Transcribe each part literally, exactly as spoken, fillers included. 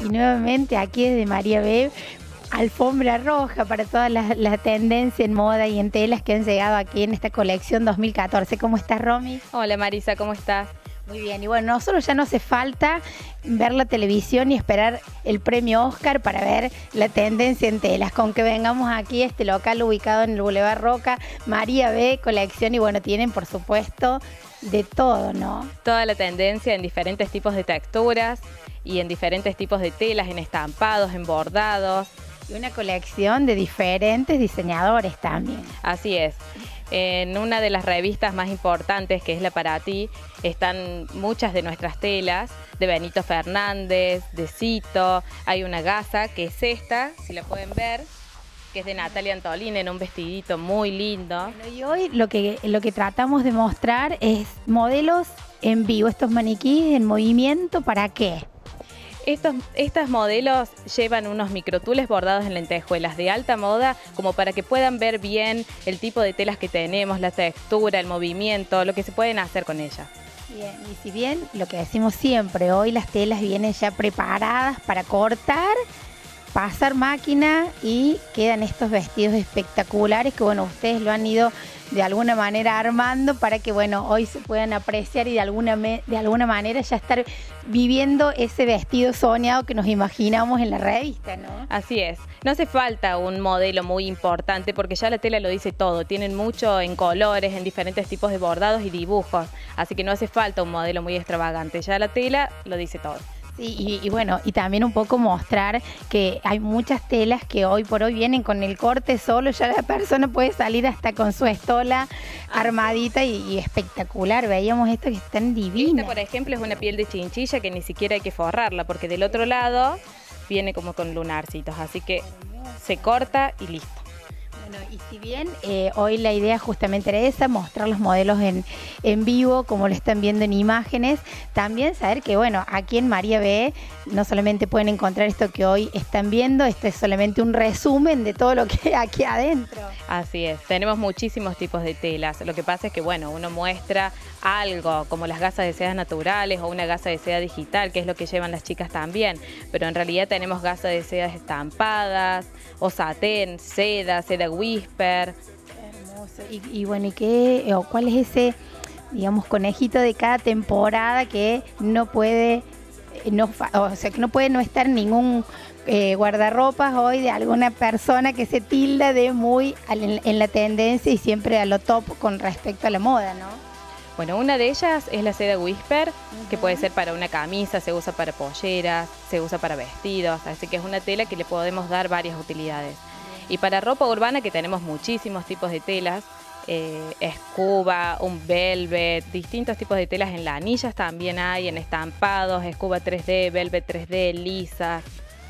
y nuevamente aquí desde María B, alfombra roja para toda la, la tendencia en moda y en telas que han llegado aquí en esta colección dos mil catorce. ¿Cómo estás, Romy? Hola Marisa, ¿cómo estás? Muy bien, y bueno, nosotros ya no hace falta ver la televisión y esperar el premio Oscar para ver la tendencia en telas. Con que vengamos aquí a este local ubicado en el Boulevard Roca, María B, colección, y bueno, tienen por supuesto de todo, ¿no? Toda la tendencia en diferentes tipos de texturas y en diferentes tipos de telas, en estampados, en bordados. Y una colección de diferentes diseñadores también. Así es. En una de las revistas más importantes, que es la Para Ti, están muchas de nuestras telas, de Benito Fernández, de Cito. Hay una gasa, que es esta, si la pueden ver, que es de Natalia Antolín, en un vestidito muy lindo. Bueno, y hoy lo que, lo que tratamos de mostrar es modelos en vivo, estos maniquíes en movimiento. ¿Para qué? Estos, estos modelos llevan unos microtules bordados en lentejuelas de alta moda, como para que puedan ver bien el tipo de telas que tenemos, la textura, el movimiento, lo que se pueden hacer con ellas. Bien, y si bien lo que decimos siempre, hoy las telas vienen ya preparadas para cortar, pasar máquina y quedan estos vestidos espectaculares que bueno, ustedes lo han ido de alguna manera armando para que bueno, hoy se puedan apreciar y de alguna, me, de alguna manera ya estar viviendo ese vestido soñado que nos imaginamos en la revista, ¿no? Así es, no hace falta un modelo muy importante porque ya la tela lo dice todo, tienen mucho en colores, en diferentes tipos de bordados y dibujos, así que no hace falta un modelo muy extravagante, ya la tela lo dice todo. Sí, y, y bueno, y también un poco mostrar que hay muchas telas que hoy por hoy vienen con el corte solo, ya la persona puede salir hasta con su estola armadita y, y espectacular. Veíamos esto que es tan divina. Esta, por ejemplo, es una piel de chinchilla que ni siquiera hay que forrarla, porque del otro lado viene como con lunarcitos, así que se corta y listo. Bueno, y si bien eh, hoy la idea justamente era esa, mostrar los modelos en, en vivo, como lo están viendo en imágenes, también saber que, bueno, aquí en María B no solamente pueden encontrar esto que hoy están viendo, esto es solamente un resumen de todo lo que hay aquí adentro. Así es, tenemos muchísimos tipos de telas, lo que pasa es que, bueno, uno muestra algo, como las gasas de seda naturales o una gasa de seda digital, que es lo que llevan las chicas también, pero en realidad tenemos gasas de seda estampadas, o satén, seda, seda whisper. Hermoso. Y, y bueno, ¿y qué, o cuál es ese, digamos, conejito de cada temporada que no puede, no, o sea, que no puede no estar ningún eh, guardarropas hoy de alguna persona que se tilda de muy en, en la tendencia y siempre a lo top con respecto a la moda, ¿no? Bueno, una de ellas es la seda whisper, uh-huh, que puede ser para una camisa, se usa para polleras, se usa para vestidos, así que es una tela que le podemos dar varias utilidades. Y para ropa urbana, que tenemos muchísimos tipos de telas, eh, escuba, un velvet, distintos tipos de telas en lanillas también hay, en estampados, escuba tres D, velvet tres D, lisas.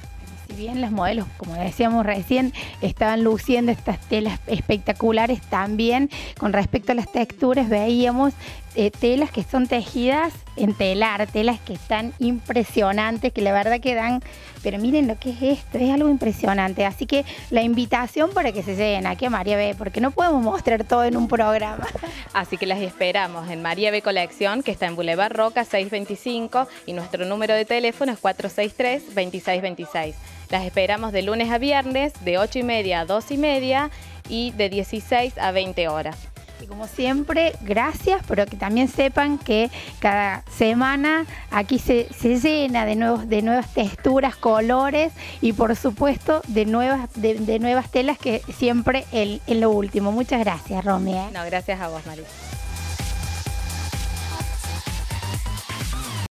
Si bien los modelos, como decíamos recién, estaban luciendo estas telas espectaculares, también con respecto a las texturas veíamos eh, telas que son tejidas en telar, telas que están impresionantes, que la verdad que dan, pero miren lo que es esto, es algo impresionante. Así que la invitación para que se lleguen aquí a María B, porque no podemos mostrar todo en un programa. Así que las esperamos en María B Colección, que está en Boulevard Roca seiscientos veinticinco, y nuestro número de teléfono es cuatro seis tres, veintiséis veintiséis. Las esperamos de lunes a viernes, de ocho y media a dos y media y de dieciséis a veinte horas. Y como siempre, gracias, pero que también sepan que cada semana aquí se, se llena de, nuevos, de nuevas texturas, colores y por supuesto de nuevas, de, de nuevas telas, que siempre en, en lo último. Muchas gracias, Romy, ¿eh? No, gracias a vos, Marisa.